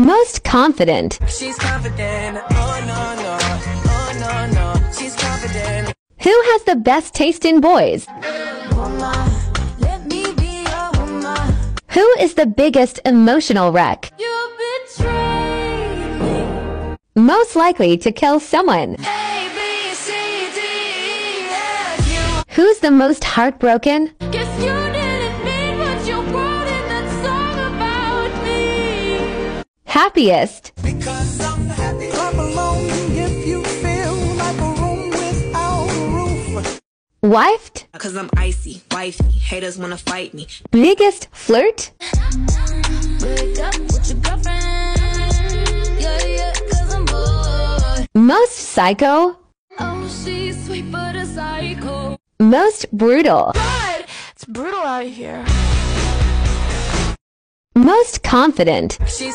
Most confident. She's confident. Oh no no. Oh no no. She's confident. Who has the best taste in boys? Woman, let me be your woman. Who is the biggest emotional wreck? You betrayed me. Most likely to kill someone? A B C D E F U. Who's the most heartbroken? Guess you didn't mean what you wrote in that song about me. Happiest. Because I'm happy. Clap along if you feel like a room without a roof. Wifed? Cause I'm icy, wifey, haters wanna fight me. Biggest flirt? Wake up with your girlfriend. Yeah, yeah, cause I'm bored. Most psycho? Oh, she's sweet but a psycho. Most brutal? God, it's brutal out here. Most confident? She's